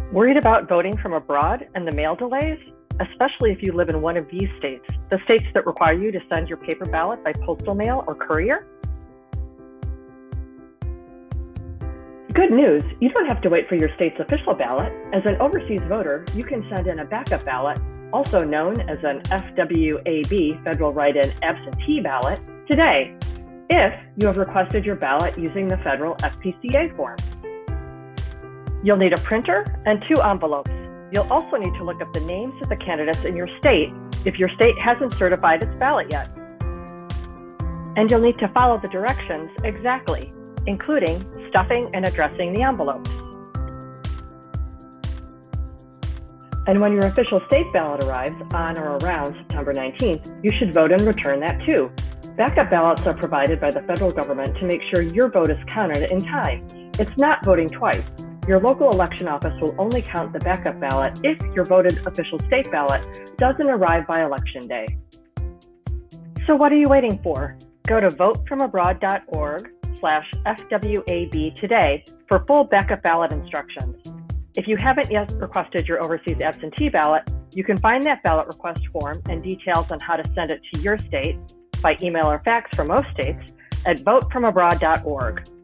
Worried about voting from abroad and the mail delays? Especially if you live in one of these states, the states that require you to send your paper ballot by postal mail or courier? Good news, you don't have to wait for your state's official ballot. As an overseas voter, you can send in a backup ballot, also known as an FWAB, Federal Write-In Absentee Ballot, today, if you have requested your ballot using the federal FPCA form. You'll need a printer and 2 envelopes. You'll also need to look up the names of the candidates in your state if your state hasn't certified its ballot yet. And you'll need to follow the directions exactly, including stuffing and addressing the envelopes. And when your official state ballot arrives on or around September 19th, you should vote and return that too. Backup ballots are provided by the federal government to make sure your vote is counted in time. It's not voting twice. Your local election office will only count the backup ballot if your voted official state ballot doesn't arrive by election day. So what are you waiting for? Go to votefromabroad.org/FWAB today for full backup ballot instructions. If you haven't yet requested your overseas absentee ballot, you can find that ballot request form and details on how to send it to your state by email or fax for most states at votefromabroad.org.